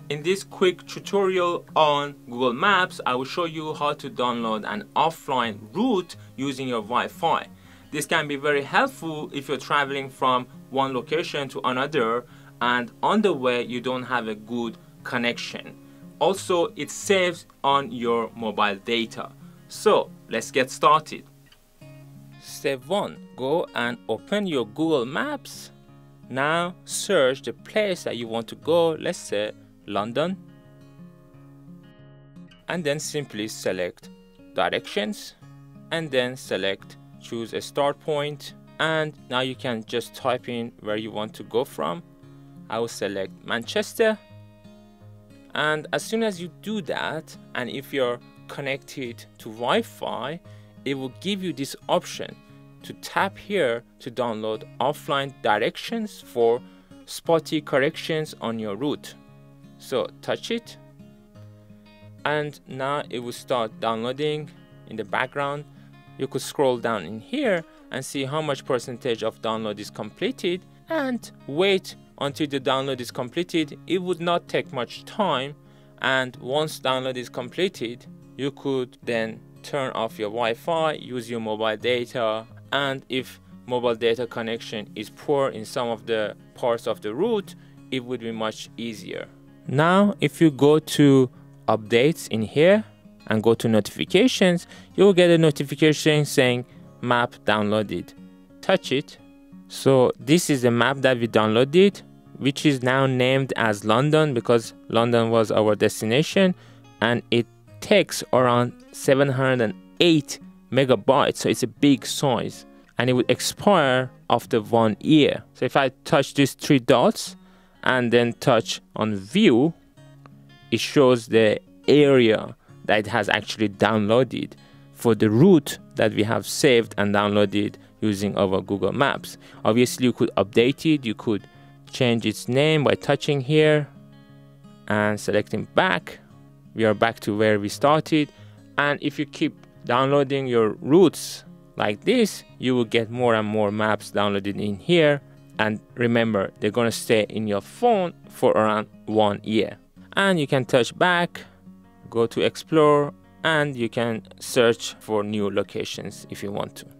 In this quick tutorial on Google Maps, I will show you how to download an offline route using your Wi-Fi. This can be very helpful if you're traveling from one location to another and on the way you don't have a good connection. Also, it saves on your mobile data. So let's get started. Step 1. Go and open your Google Maps. Now search the place that you want to go. Let's say London. And then simply select directions and then choose a start point, and now you can just type in where you want to go from. I will select Manchester, and as soon as you do that, and if you're connected to Wi-Fi, it will give you this option to tap here to download offline directions for spotty corrections on your route. So touch it, and now it will start downloading in the background. You could scroll down in here and see how much percentage of download is completed and wait until the download is completed. It would not take much time, and once download is completed, you could then turn off your Wi-Fi, use your mobile data, and if mobile data connection is poor in some of the parts of the route, it would be much easier. Now if you go to updates in here and go to notifications, you will get a notification saying map downloaded. Touch it. So this is the map that we downloaded, which is now named as London because London was our destination, and it takes around 708 megabytes, so it's a big size, and it will expire after 1 year. So if I touch these 3 dots and then touch on view, it shows the area that it has actually downloaded for the route that we have saved and downloaded using our Google Maps. Obviously you could update it, you could change its name by touching here and selecting back. We are back to where we started, and if you keep downloading your routes like this, you will get more and more maps downloaded in here, and remember, they're gonna stay in your phone for around 1 year. And you can touch back, go to explore, and you can search for new locations if you want to.